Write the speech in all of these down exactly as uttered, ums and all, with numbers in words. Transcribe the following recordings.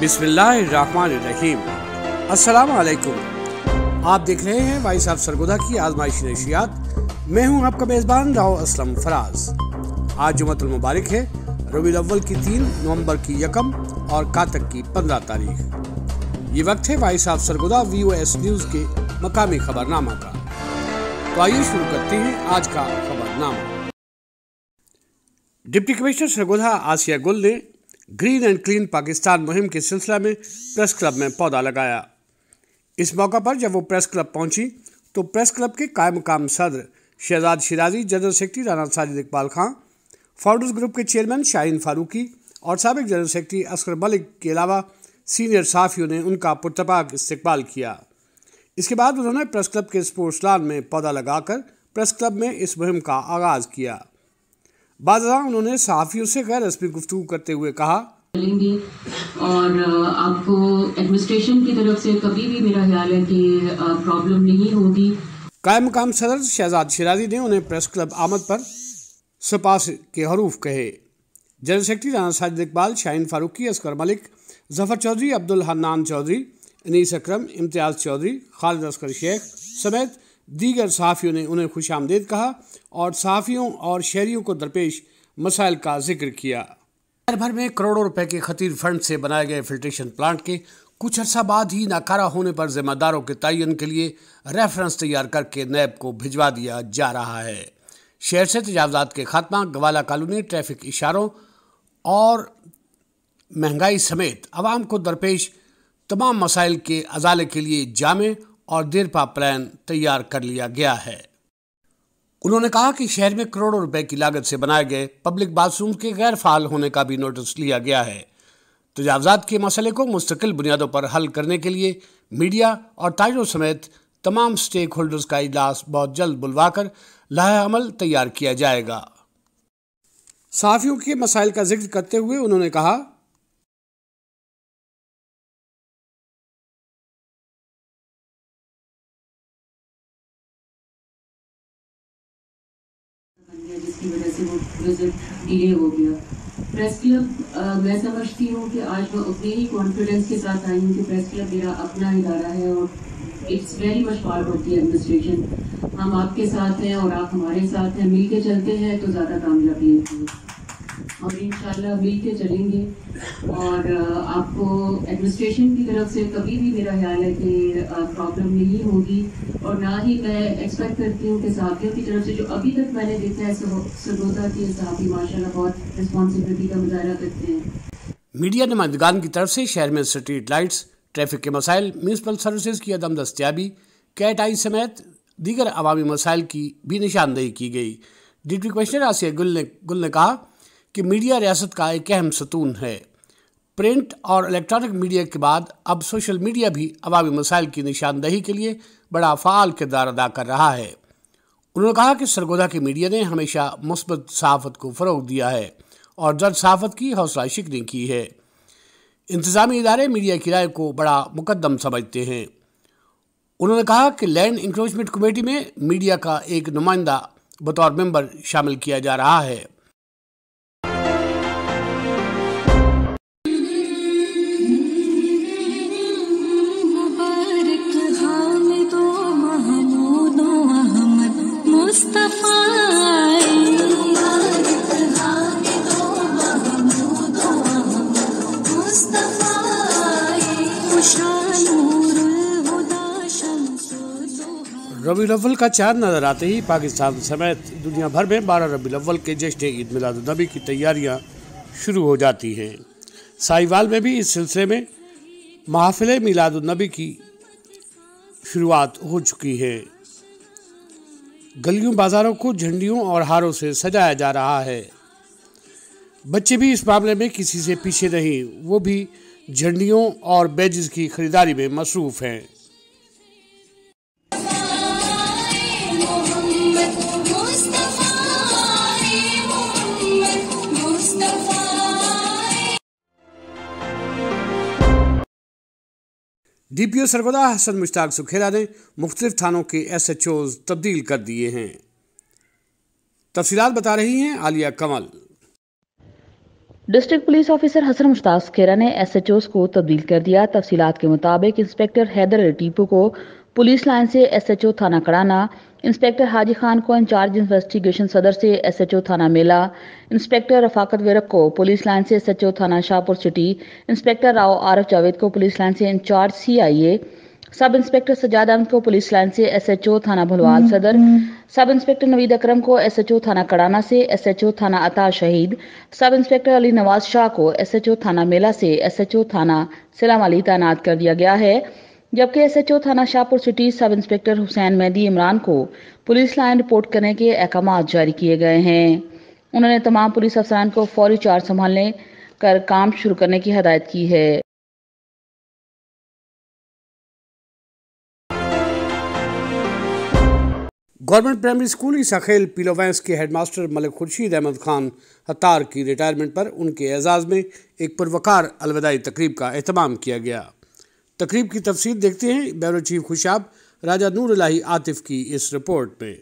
बिस्मिल्लाहिर्रहमानिर्रहीम। अस्सलाम वालेकुम। आप देख रहे हैं वॉइस ऑफ सरगोधा की आजमाइशी नशियात। मैं हूं आपका मेज़बान राव असलम फराज। आज जुमतुल मुबारक है, रबीउल अव्वल की तीन, नवंबर की यकम और कातक की पंद्रह तारीख। ये वक्त है voice of Sargodha V O S news के मकामी खबरनामा का। तो आइए शुरू करते हैं आज का खबरनामा। डिप्टी कमिश्नर सरगोधा आसिया गुल ने ग्रीन एंड क्लीन पाकिस्तान मुहिम के सिलसिला में प्रेस क्लब में पौधा लगाया। इस मौका पर जब वो प्रेस क्लब पहुंची तो प्रेस क्लब के कायम मकाम सदर Shahzad Shirazi, general secretary Rana Sajid Iqbal Khan, founders group के चेयरमैन शाहीन फारूकी और साबिक जनरल सेक्रेटरी असगर मलिक के अलावा सीनियर सहाफ़ियों ने उनका पुरतपाक इस्तकबाल किया। इसके बाद उन्होंने प्रेस क्लब के स्पोर्ट्स लॉन में पौधा लगाकर प्रेस क्लब में इस मुहिम का आगाज़ किया। बाज़ उन्होंने सहाफ़ियों से गैर रस्मी गुफ्तगू करते हुए कहा, और आपको एडमिनिस्ट्रेशन की तरफ से कभी भी मेरा ख्याल है कि प्रॉब्लम नहीं होगी। कायम मकाम सदर शहजाद शिराजी ने उन्हें प्रेस क्लब आमद पर सपास के हरूफ कहे। जनरल सेक्रेटरी राना साजिद इकबाल, शाहीन फारूकी, असगर मलिक, जफर चौधरी, अब्दुल हन्नान चौधरी, अनीस अकरम, इम्तियाज़ चौधरी, खालिद असगर शेख समेत दीगर सहाफ़ियों ने उन्हें खुश आमदीद कहा और सहाफ़ियों और शहरियों को दरपेश मसाइल का जिक्र किया। शहर भर में करोड़ों रुपए के खतीर फंड से बनाए गए फिल्ट्रेशन प्लांट के कुछ अर्सा बाद ही नाकारा होने पर जिम्मेदारों के तयन के लिए रेफरेंस तैयार करके नैब को भिजवा दिया जा रहा है। शहर से तजावुज़ात के खात्मा, गवाला कॉलोनी, ट्रैफिक इशारों और महंगाई समेत आवाम को दरपेश तमाम मसाइल के अजाले के लिए जामे और देरपा प्लान तैयार कर लिया गया है। उन्होंने कहा कि शहर में करोड़ों रुपए की लागत से बनाए गए पब्लिक बाथरूम के गैर फाल होने का भी नोटिस लिया गया है। तजावुज़ात के मसले को मुस्तकिल बुनियादों पर हल करने के लिए मीडिया और ताजरों समेत तमाम स्टेक होल्डर्स का इजलास बहुत जल्द बुलवाकर लाहे अमल तैयार किया जाएगा। सहाफ़ियों के मसाइल का जिक्र करते हुए उन्होंने कहा, जिसकी वजह से वो विजिट डिले हो गया। प्रेस क्लब मैं समझती हूँ कि आज मैं उतने ही कॉन्फिडेंस के साथ आई हूँ कि प्रेस क्लब मेरा अपना इदारा है और it's very much part of the administration. हम आपके साथ हैं और आप हमारे साथ हैं, मिल के चलते हैं तो ज़्यादा कामयाबी होती है और इंशाल्लाह मिल के चलेंगे। और आपको एडमिनिस्ट्रेशन की तरफ से कभी भी मेरा ख्याल है कि प्रॉब्लम नहीं होगी और ना ही मैं एक्सपेक्ट करती हूँ कि सहाफ़ियों की तरफ से जो अभी तक मैंने देखा है सरगोधा के सहाफ़ी माशाल्लाह बहुत रिस्पॉन्सिबिलिटी का मुजाहरा करते हैं। मीडिया नुमाइंदगान की तरफ से शहर में स्ट्रीट लाइट्स, ट्रैफिक के मसाइल, म्यूनसिपल सर्विसेज की अदम दस्तियाबी, कैट आई समेत दीगर अवामी मसाइल की भी निशानदेही की गई। डिप्टी कमिश्नर आसिया गुल ने गुल ने कहा कि मीडिया रियासत का एक अहम सतून है। प्रिंट और इलेक्ट्रॉनिक मीडिया के बाद अब सोशल मीडिया भी अवामी मसाइल की निशानदेही के लिए बड़ा फ़ाल किरदार अदा कर रहा है। उन्होंने कहा कि सरगोधा के मीडिया ने हमेशा मुस्बत सहाफ़त को फ़रोग़ दिया है और जर्द सहाफ़त की हौसला शिकनी की है। इंतज़ामी इदारे मीडिया की राय को बड़ा मुकद्दम समझते हैं। उन्होंने कहा कि लैंड इंक्रोचमेंट कमेटी में मीडिया का एक नुमाइंदा बतौर मेंबर शामिल किया जा रहा है। रबीउल अव्वल का चांद नजर आते ही पाकिस्तान समेत दुनिया भर में बारह रबीउल अव्वल के जश्न ईद मिलाद नबी की तैयारियां शुरू हो जाती हैं। साहिवाल में भी इस सिलसिले में महफिल मिलाद नबी की शुरुआत हो चुकी है। गलियों बाजारों को झंडियों और हारों से सजाया जा रहा है। बच्चे भी इस मामले में किसी से पीछे नहीं, वो भी झंडियों और बैजेस की खरीदारी में मसरूफ़ हैं। D P O Sargodha Hasan Mushtaq Sukhera ने मुख्तलिफ थानों के एस एच ओज़ तब्दील कर दिए हैं। तफसीलात बता रही हैं Aliya Kamal. District police officer Hasan Mushtaq Khera نے ایس ایچ اوز کو تبدیل کر دیا۔ تفصیلات کے مطابق انسپیکٹر حیدر علی ٹیپو کو پولیس لائن سے ایس ایچ او تھانہ کڑانا، انسپیکٹر حاجی خان کو انچارج انویسٹیگیشن صدر سے ایس ایچ او تھانہ میلا، انسپیکٹر رفاقت ورک کو پولیس لائن سے ایس ایچ او تھانہ شاہپور سٹی، انسپیکٹر راؤ عارف جاوید کو پولیس لائن سے incharge C I A, sub inspector Sajjad Ahmad کو پولیس لائن سے ایس ایچ او تھانہ بھلوال صدر، سب انسپیکٹر نوید اکرم کو ایس ایچ او تھانہ کڑانا سے ایس ایچ او تھانہ عطا شہید، سب انسپیکٹر علی نواز شاہ کو ایس ایچ او تھانہ میلا سے ایس ایچ او تھانہ سلام علی تعینات کر دیا گیا ہے، جبکہ ایس ایچ او تھانہ Shahpur city sub inspector Hussain Mehdi Imran کو پولیس لائن رپورٹ کرنے کے احکامات جاری کیے گئے ہیں۔ انہوں نے تمام پولیس افسران کو فوری چارج سنبھالنے کر کام شروع کرنے کی ہدایت کی ہے۔ Government primary school Isa Khel Pelo Wains کے ہیڈ ماسٹر ملک خورشید احمد خان حتار کی ریٹائرمنٹ پر ان کے اعزاز میں ایک پروقار الوداعی تقریب کا اہتمام کیا گیا۔ تقریب کی تفصیل دیکھتے ہیں بیورو چیف خوشاب راجہ نور الہی عاطف کی اس رپورٹ میں۔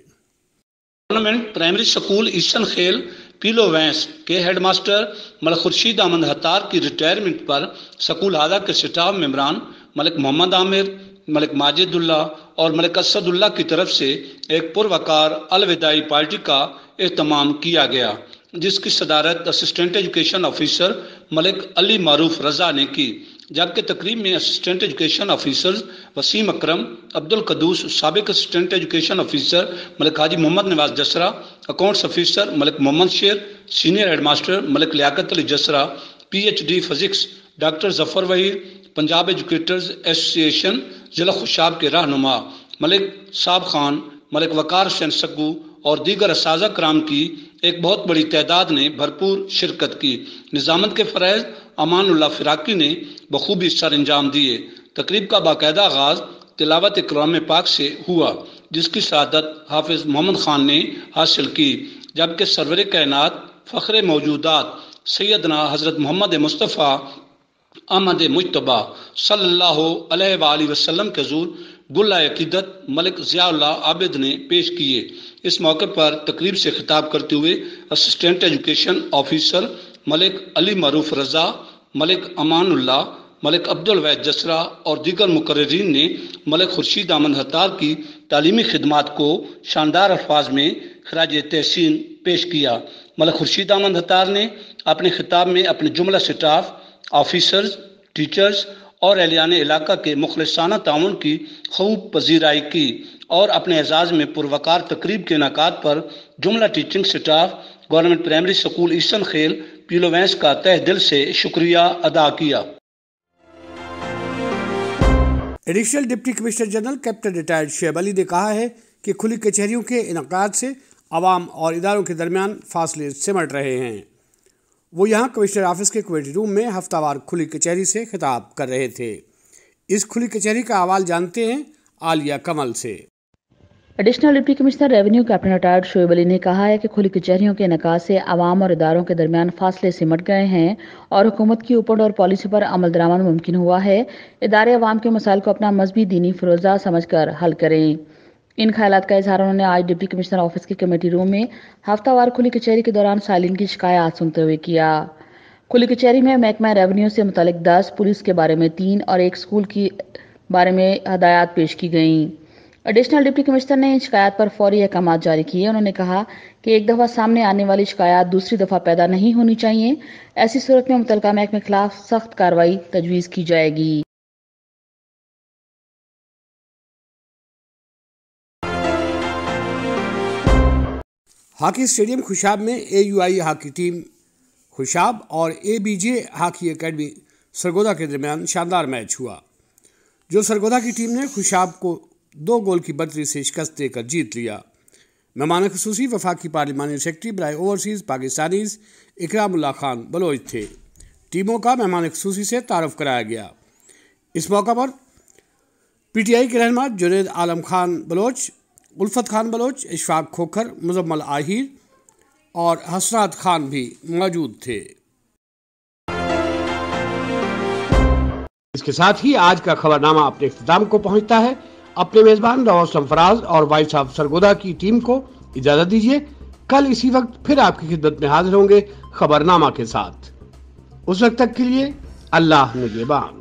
Government primary school Isa Khel Pelo Wains کے ہیڈ ماسٹر ملک خورشید احمد حتار کی ریٹائرمنٹ پر سکول ہادہ کے سٹاف ممبران ملک محمد عامر، ملک ماجد اللہ اور ملک اسد اللہ کی طرف سے ایک پروقار الوداعی پارٹی کا اہتمام کیا گیا، جس کی صدارت assistant education officer Malik Ali Maroof Raza نے کی، جبکہ تقریب میں assistant education officer Waseem Akram, Abdul Quddus سابق اسسٹنٹ ایجوکیشن آفیسر ملک حاجی محمد نواز جسرا، accounts officer Malik Muhammad Sher, senior head master Malik Liaquat Ali Jasra, P H D physics doctor Zafar Waheed, Punjab educators association ضلع خوشاب کے رہنما ملک صاحب خان، ملک وقار حسین سگو اور دیگر اساتذہ کرام کی ایک بہت بڑی تعداد نے بھرپور شرکت کی۔ نظامت کے فرائض امان اللہ فراقی نے بخوبی سر انجام دیے۔ تقریب کا باقاعدہ آغاز تلاوت کلام پاک سے ہوا، جس کی سعادت حافظ محمد خان نے حاصل کی، جبکہ سرور کائنات فخر موجودات سیدنا حضرت محمد مصطفیٰ احمد مجتبیٰ صلی اللہ علیہ وآلہ وسلم کے حضور گلہ عقیدت ملک ضیاء اللہ عابد نے پیش کیے۔ اس موقع پر تقریب سے خطاب کرتے ہوئے assistant education officer Malik Ali Maroof Raza, ملک امان اللہ، ملک عبد الوحید جسرا اور دیگر مقررین نے ملک خورشید احمد حتار کی تعلیمی خدمات کو شاندار الفاظ میں خراج تحسین پیش کیا۔ ملک خورشید احمد حتار نے اپنے خطاب میں اپنے جملہ سٹاف، آفیسرز، ٹیچرز اور اہلیان علاقہ کے مخلصانہ تعاون کی خوب پذیرائی کی اور اپنے اعزاز میں پروقار تقریب کے انعقاد پر جملہ teaching staff government primary school Isa Khel Pelo Wains کا تہ دل سے شکریہ ادا کیا۔ Additional deputy commissioner general captain retired Shoaib Ali نے کہا ہے کہ کھلی کچہریوں کے انعقاد سے عوام اور اداروں کے درمیان فاصلے سمٹ رہے ہیں۔ وہ یہاں کمشنر آفس کے کمیٹی روم میں ہفتہ وار کھلی کچہری سے خطاب کر رہے تھے۔ اس کھلی کچہری کا احوال جانتے ہیں عالیہ کمل سے۔ Additional deputy commissioner revenue captain retired Shoaib Ali نے کہا ہے کہ کھلی کچہریوں کے انعقاد سے عوام اور اداروں کے درمیان فاصلے سمٹ گئے ہیں اور حکومت کی اوپن ڈور پالیسی پر عمل درآمد ممکن ہوا ہے۔ ادارے عوام کے مسائل کو اپنا مذہبی دینی فروزہ سمجھ کر حل کریں۔ ان خیالات کا اظہار انہوں نے آج ڈپٹی کمشنر آفس کے کمیٹی روم میں ہفتہ وار کھلی کچہری کے دوران سائلین کی شکایات سنتے ہوئے کیا۔ کھلی کچہری میں محکمہ ریونیو سے متعلق دس، پولیس کے بارے میں تین اور ایک اسکول کے بارے میں ہدایات پیش کی گئیں۔ ایڈیشنل ڈپٹی کمشنر نے ان شکایات پر فوری احکامات جاری کیے۔ انہوں نے کہا کہ ایک دفعہ سامنے آنے والی شکایات دوسری دفعہ پیدا نہیں ہونی چاہیے۔ ایسی صورت میں متعلقہ محکمے کے خلاف سخت کارروائی تجویز کی جائے گی۔ ہاکی اسٹیڈیم خوشاب میں A U I hockey team Khushab اور A B J hockey academy Sargodha کے درمیان شاندار میچ ہوا، جو سرگودا کی ٹیم نے خوشاب کو دو گول کی برتری سے شکست دے کر جیت لیا۔ مہمان خصوصی وفاقی پارلیمانی سیکرٹری برائے اوورسیز پاکستانیز اکرام اللہ خان بلوچ تھے۔ ٹیموں کا مہمان خصوصی سے تعارف کرایا گیا۔ اس موقع پر پی ٹی آئی کے رہنما جنید عالم خان بلوچ، الفت خان بلوچ، اشفاق کھوکھر، مزمل آہیر اور حسنات خان بھی موجود تھے۔ اس کے ساتھ ہی آج کا خبر نامہ اپنے اختتام کو پہنچتا ہے۔ اپنے میزبان رواں اسلم فراز اور وائس آف سرگودا کی ٹیم کو اجازت دیجیے۔ کل اسی وقت پھر آپ کی خدمت میں حاضر ہوں گے خبر نامہ کے ساتھ۔ اس وقت تک کے لیے اللہ نگہبان۔